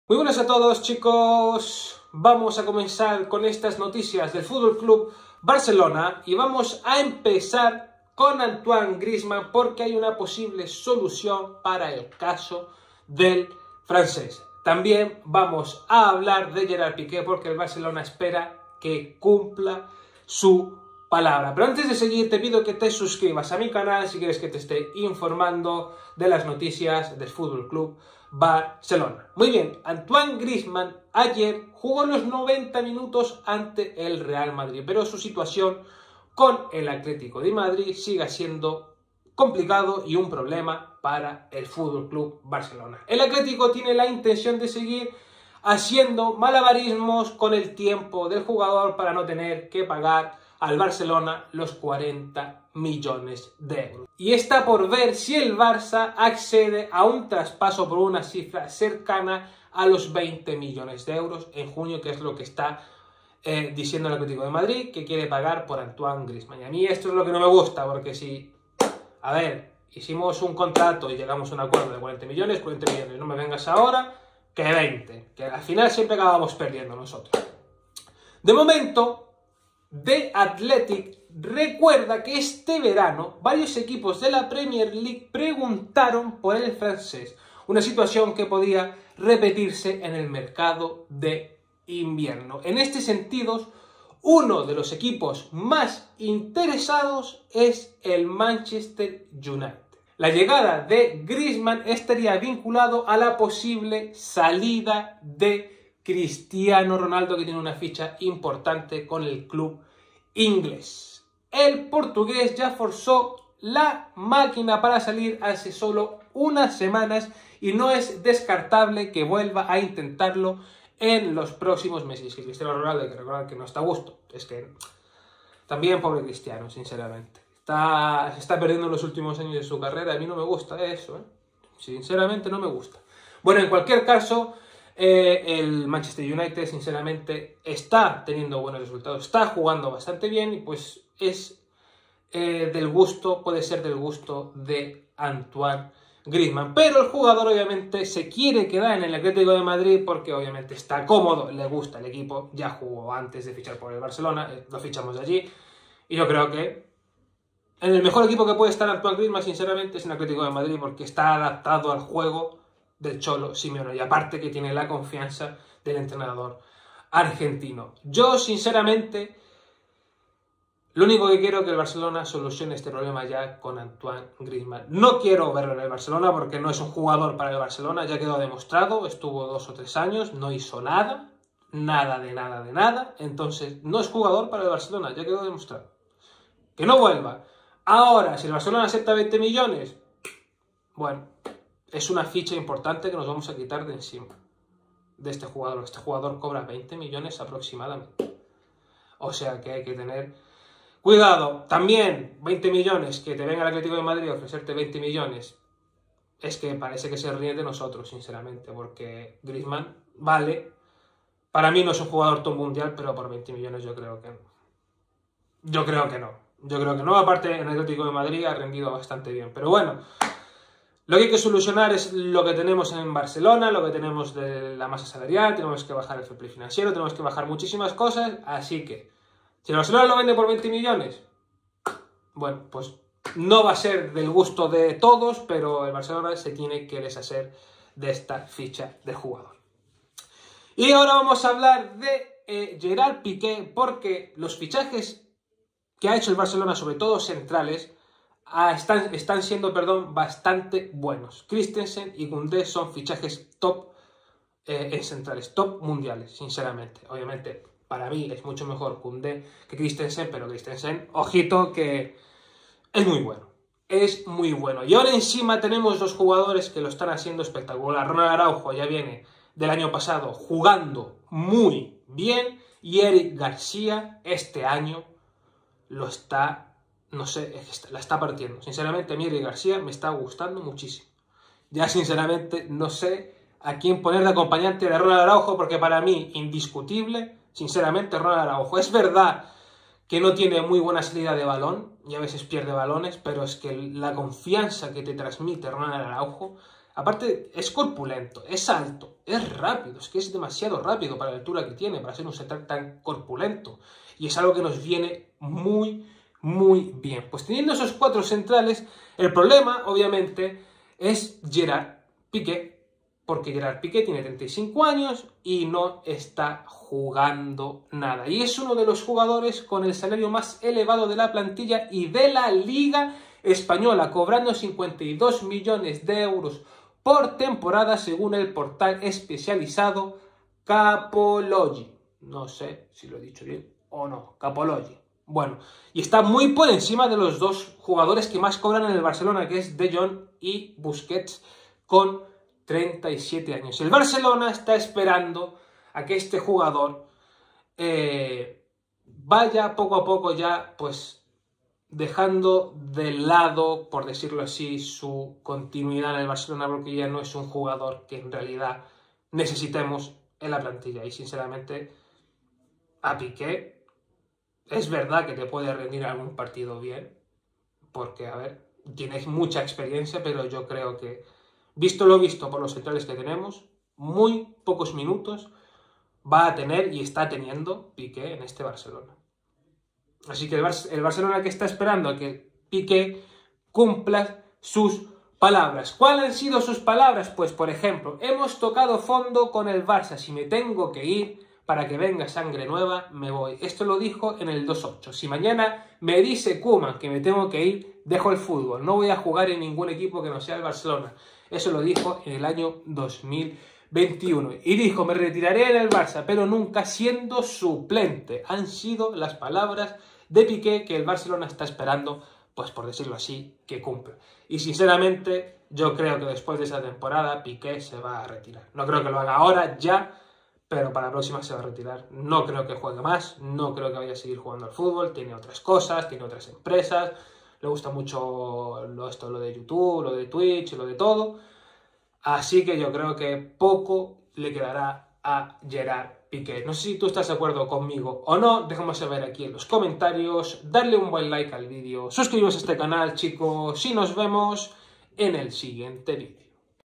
Muy buenas a todos, chicos. Vamos a comenzar con estas noticias del Fútbol Club Barcelona y vamos a empezar con Antoine Griezmann porque hay una posible solución para el caso del francés. También vamos a hablar de Gerard Piqué porque el Barcelona espera que cumpla su palabra. Pero antes de seguir te pido que te suscribas a mi canal si quieres que te esté informando de las noticias del Fútbol Club Barcelona. Muy bien, Antoine Griezmann ayer jugó los 90 minutos ante el Real Madrid, pero su situación con el Atlético de Madrid sigue siendo complicado y un problema para el Fútbol Club Barcelona. El Atlético tiene la intención de seguir haciendo malabarismos con el tiempo del jugador para no tener que pagar al Barcelona los 40 millones de euros. Y está por ver si el Barça accede a un traspaso por una cifra cercana a los 20 millones de euros en junio, que es lo que está diciendo el Atlético de Madrid, que quiere pagar por Antoine Griezmann. Y a mí esto es lo que no me gusta, porque si, a ver, hicimos un contrato y llegamos a un acuerdo de 40 millones, no me vengas ahora que 20, que al final siempre acabamos perdiendo nosotros. De momento, The Athletic recuerda que este verano varios equipos de la Premier League preguntaron por el francés, una situación que podía repetirse en el mercado de invierno. En este sentido, uno de los equipos más interesados es el Manchester United. La llegada de Griezmann estaría vinculado a la posible salida de Cristiano Ronaldo, que tiene una ficha importante con el club inglés. El portugués ya forzó la máquina para salir hace solo unas semanas y no es descartable que vuelva a intentarlo en los próximos meses. Que Cristiano Ronaldo, hay que recordar que no está a gusto. Es que también pobre Cristiano, sinceramente. Se está perdiendo en los últimos años de su carrera. A mí no me gusta eso, Sinceramente no me gusta. Bueno, en cualquier caso, el Manchester United, sinceramente, está teniendo buenos resultados, está jugando bastante bien y pues es puede ser del gusto de Antoine Griezmann. Pero el jugador obviamente se quiere quedar en el Atlético de Madrid porque obviamente está cómodo, le gusta el equipo, ya jugó antes de fichar por el Barcelona, lo fichamos de allí y yo creo que en el mejor equipo que puede estar Antoine Griezmann, sinceramente, es en el Atlético de Madrid porque está adaptado al juego del Cholo Simeone y aparte que tiene la confianza del entrenador argentino. Yo, sinceramente, lo único que quiero es que el Barcelona solucione este problema ya con Antoine Griezmann. No quiero verlo en el Barcelona porque no es un jugador para el Barcelona, ya quedó demostrado, estuvo 2 o 3 años, no hizo nada, nada, entonces no es jugador para el Barcelona, ya quedó demostrado. Que no vuelva. Ahora, si el Barcelona acepta 20 millones, bueno, es una ficha importante que nos vamos a quitar de encima de este jugador. Este jugador cobra 20 millones aproximadamente. O sea que hay que tener cuidado. También 20 millones, que te venga el Atlético de Madrid a ofrecerte 20 millones. Es que parece que se ríen de nosotros, sinceramente, porque Griezmann vale. Para mí no es un jugador top mundial, pero por 20 millones yo creo que no. Yo creo que no. Aparte, en el Atlético de Madrid ha rendido bastante bien. Pero bueno, lo que hay que solucionar es lo que tenemos en Barcelona, lo que tenemos de la masa salarial, tenemos que bajar el fair play financiero, tenemos que bajar muchísimas cosas, así que si el Barcelona lo vende por 20 millones, bueno, pues no va a ser del gusto de todos, pero el Barcelona se tiene que deshacer de esta ficha de jugador. Y ahora vamos a hablar de Gerard Piqué, porque los fichajes que ha hecho el Barcelona, sobre todo centrales, están siendo bastante buenos. Christensen y Koundé son fichajes top en centrales, top mundiales, sinceramente. Obviamente, para mí es mucho mejor Koundé que Christensen, pero Christensen, ojito, que es muy bueno. Es muy bueno. Y ahora encima tenemos dos jugadores que lo están haciendo espectacular. Ronald Araujo ya viene del año pasado jugando muy bien y Eric García este año lo está, no sé, la está partiendo. Sinceramente, a mí Eric García me está gustando muchísimo. Ya, sinceramente, no sé a quién poner de acompañante de Ronald Araujo, porque para mí, indiscutible, sinceramente, Ronald Araujo. Es verdad que no tiene muy buena salida de balón, y a veces pierde balones, pero es que la confianza que te transmite Ronald Araujo, Aparte, es corpulento, es alto, es rápido, es que es demasiado rápido para la altura que tiene, para ser un central tan corpulento. Y es algo que nos viene muy, muy bien. Pues teniendo esos 4 centrales, el problema, obviamente, es Gerard Piqué, porque Gerard Piqué tiene 35 años y no está jugando nada. Y es uno de los jugadores con el salario más elevado de la plantilla y de la Liga Española, cobrando 52 millones de euros por temporada, según el portal especializado Capology. No sé si lo he dicho bien o no, Capology. Bueno, y está muy por encima de los 2 jugadores que más cobran en el Barcelona, que es De Jong y Busquets, con 37 años. El Barcelona está esperando a que este jugador vaya poco a poco ya, pues, dejando de lado, por decirlo así, su continuidad en el Barcelona, porque ya no es un jugador que en realidad necesitemos en la plantilla. Y sinceramente, a Piqué es verdad que te puede rendir algún partido bien, porque, a ver, tienes mucha experiencia, pero yo creo que, visto lo visto por los centrales que tenemos, muy pocos minutos va a tener y está teniendo Piqué en este Barcelona. Así que el Barcelona, que está esperando a que Piqué cumpla sus palabras. ¿Cuáles han sido sus palabras? Pues, por ejemplo, hemos tocado fondo con el Barça. Si me tengo que ir para que venga sangre nueva, me voy. Esto lo dijo en el 2-8. Si mañana me dice Koeman que me tengo que ir, dejo el fútbol. No voy a jugar en ningún equipo que no sea el Barcelona. Eso lo dijo en el año 2021. Y dijo, me retiraré en el Barça, pero nunca siendo suplente. Han sido las palabras de Piqué que el Barcelona está esperando, pues por decirlo así, que cumpla. Y sinceramente, yo creo que después de esa temporada Piqué se va a retirar. No creo que lo haga ahora, ya, pero para la próxima se va a retirar. No creo que juegue más, no creo que vaya a seguir jugando al fútbol, tiene otras cosas, tiene otras empresas, le gusta mucho lo de YouTube, lo de Twitch, lo de todo. Así que yo creo que poco le quedará a Gerard Piqué. No sé si tú estás de acuerdo conmigo o no, déjame saber aquí en los comentarios, darle un buen like al vídeo, suscribiros a este canal, chicos, y nos vemos en el siguiente vídeo.